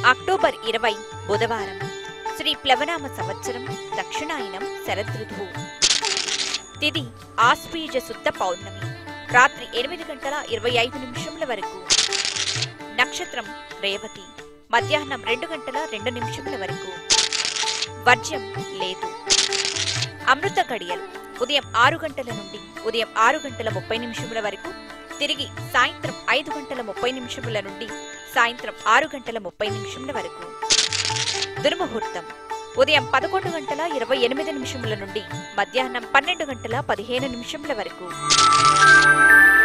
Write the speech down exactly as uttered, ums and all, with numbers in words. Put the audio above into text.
October ఇరవై బుధవారం. శ్రీ ప్లవనామ సంవత్సరం. దక్షిణాయనం శరదృతువు. తిథి ఆశ్వీజ శుద్ధ పౌర్ణమి. రాత్రి ఎనిమిది గంటల ఇరవై ఐదు నిమిషముల వరకు. నక్షత్రం రేవతి. మధ్యాహ్నం రెండు గంటల రెండు నిమిషముల వరకు. వర్జ్యం లేదు. అమృత గడియలు ఉదయం ఆరు గంటల నుండి ఉదయం ఆరు గంటల ముప్పై నిమిషముల వరకు. తిరిగి సాయంత్రం ఐదు గంటల ముప్పై నిమిషముల నుండి సాయంత్రం ఆరు గంటల ముప్పై నిమిషముల వరకు. దుర్ముహూర్తం ఉదయం పదకొండు గంటల ఇరవై ఎనిమిది నిమిషముల నుండి మధ్యాహ్నం పన్నెండు గంటల పదిహేను నిమిషముల వరకు.